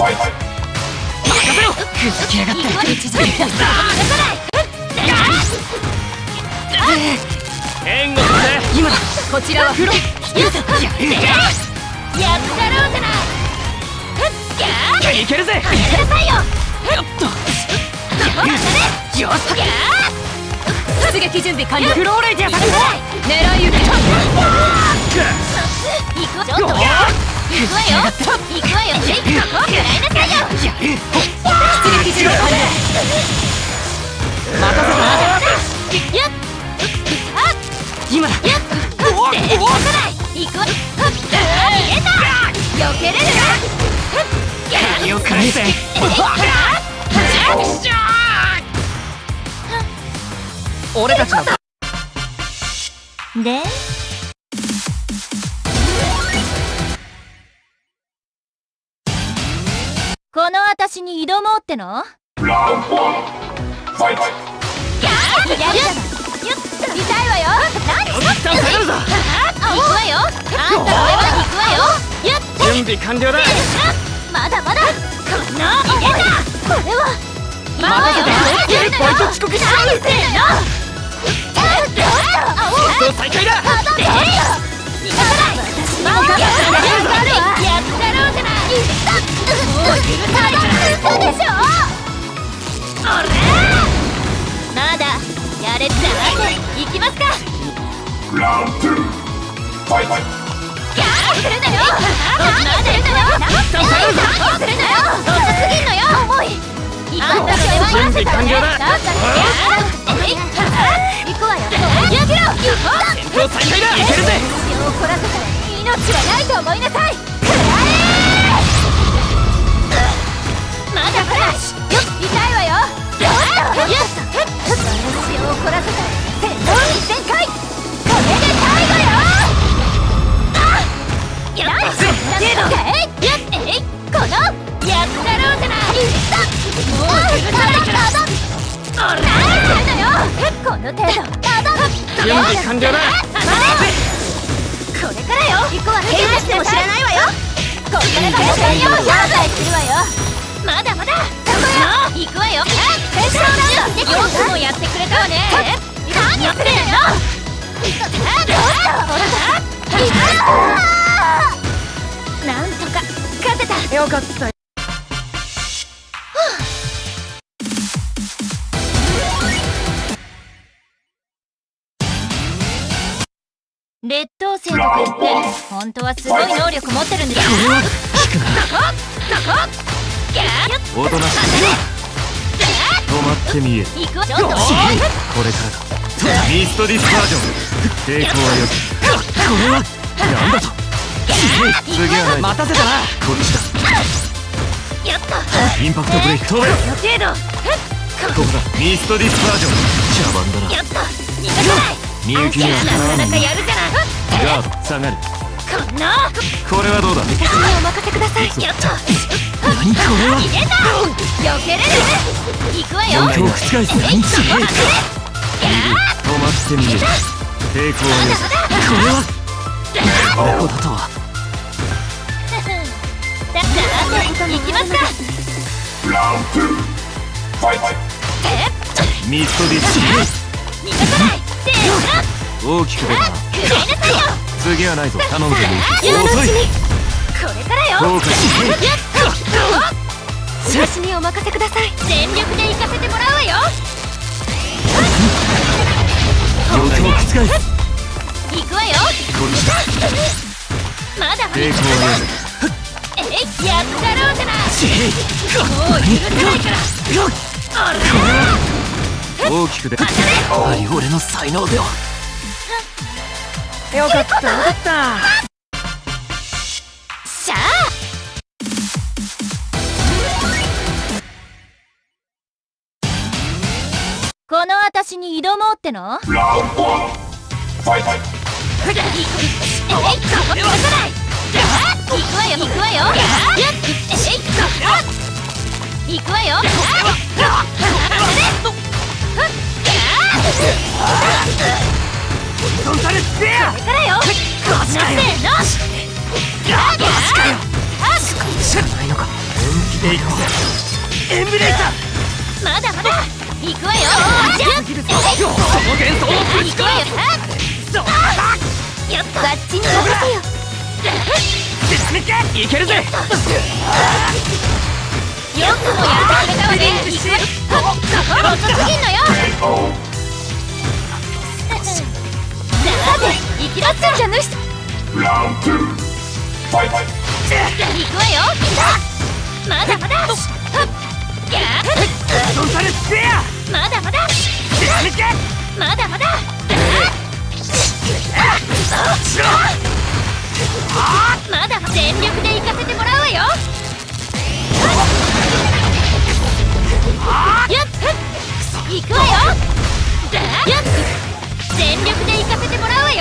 せろ。ふざけやがって。援護だぜ。今だ。こちらは風呂。やったろうぜな。いけるぜ。やなさいよ。よっと。よっ出撃準備完了。フローレイジャーさん狙い撃て。行くわよ。行くわよ。行くわよ。食らいなさいよ。出撃準備完了。任せた。やっ今だ。やっ行くわ。逃げた。避けれる。何を返せ。俺たちのでこの私に挑もうっての？痛いわよ。何？行くわよ。あんたの上は行くわよ。準備完了だ。まだまだ。こんな入れた。これは任せて。バイト遅刻しちゃう。せーの。再開だ。やったろうじゃない。もう許さないから。嘘でしょ。まだやれって行きますか。ラウンド2ファイト。ギャーするなよ。何するのよ。何するのよ。遅すぎんのよ。重い。あんたの出番準備完了だ。行くわよ。やめろ。戦闘再開だ。いけるぜ。身を凝らせたら命はないと思いなさい。食らえ。まだまだ。痛いわよ。身を凝らせたら戦闘に全開。これで最後よ。やった。このやったろうじゃない。もう許さないから。何するのよ。この程度。準備完了だ。これからよ。行くわ。怪我しても知らないわよ。こっからがよ。やだいするわよ。まだまだ。行くわよ。戦争なんだ。よくもやってくれたわね。何やってんの。なんとか勝てた。よかった。劣等生とか言って本当はすごい能力持ってるんですよ。 おとなしく止まってみえ。これからだ。ミストディスパージョン。抵抗はよく。これは何だと。次はない。待たせたな。こっちだ。 やった。 インパクトブレイク。止めろ。ここだ。ミストディスパージョン。茶番だな。 やった。逃がさない。 みゆきにはかなわん。 なかなかやるじゃない。 ガード下がる。 こんな。 これはどうだ。 私にお任せください。やった。 何これは。 入れた。避けれる。行くわよ。 状況を覆す。止まってみえ。抵抗はよく。これはこれほどとは。 じゃあ行きますか。 ラウンド2ファイト。 ミストディス逃がさない。 大きく出たな。 食らいなさいよ。 次はないぞ。頼むぜ。 遅い。これからよ。 どうか私にお任せください。全力で行かせてもらうわよ。 状況を覆す。 行くわよ。まだまだ。 抵抗はよく。 やったろうじゃない。もう許さないから。 大きく出た。やはり俺の才能では。 よかったよかった。しゃあ。この私に挑もうっての？ ラウンド1ファイト。 行くわよ。行くわよ。行くわよ。 トンタルスペア。 これからよ。こっちかよ。 マジかよ。少しじゃないのか。本気で行くぜ。エンブレイサー。 まだまだ行くわよ。 次ですよ。その幻想をぶち殺す。 やっとバッチに任せよ。 いけるぜ。 よくもやってくれたわね。行くわ。遅すぎんのよ。だって行きだったんじゃぬし。 Round 2 Fight! 行くわよ。まだまだ。 ソンサルスペア。 まだまだ。まだまだ。まだ全力で行かせてもらうわよ。行くわよ。全力で行かせてもらうわよ。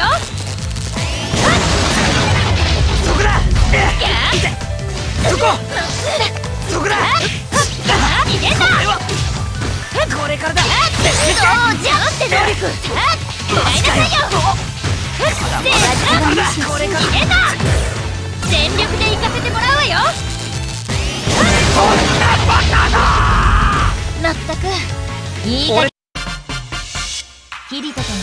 そこだ。そこ。そこだ。 逃げた。 これからだ。 じゃあって能力。もらいなさいよ。逃げた。全力で行かせてもらうわよ。まったくいいか。キリトとの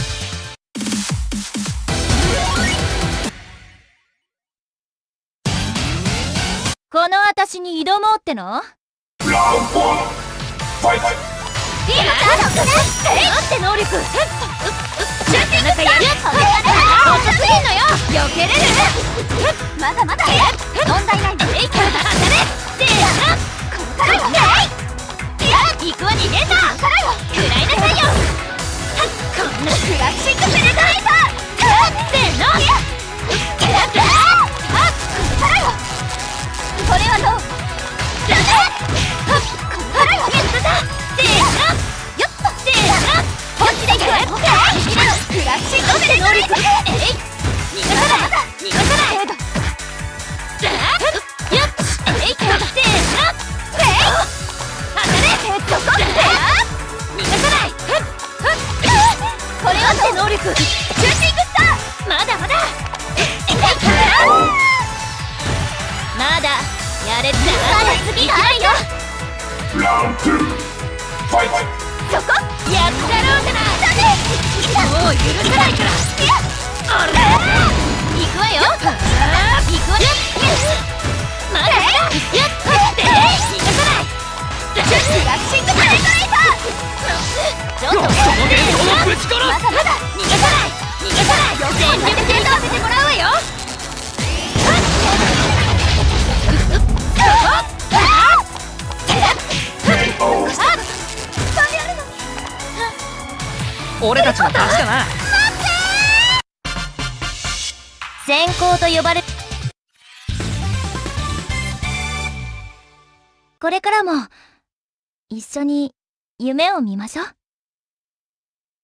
この私に挑もうっての？ Round 1 Fight! って能力。なかなかやる。遅すぎんのよ。避けれる。まだまだ問題ない。当たれ。行くわ。逃げた。食らいなさいよ。こんなクラシックペネトレーター。せーの。これはどう？まだやれる。次がないよ。 Round 2 Fight! そこやったろうかな。もう許さないから。行くわよ。行くわよ。まだまだ。逃がさない。クラッシングパレードレーサー。ちょっとその幻想をぶち殺す。まだまだ逃がさない。全力で行かせてもらうわよ。 俺たちの勝ちだな。 先行と呼ばれ、これからも一緒に夢を見ましょう。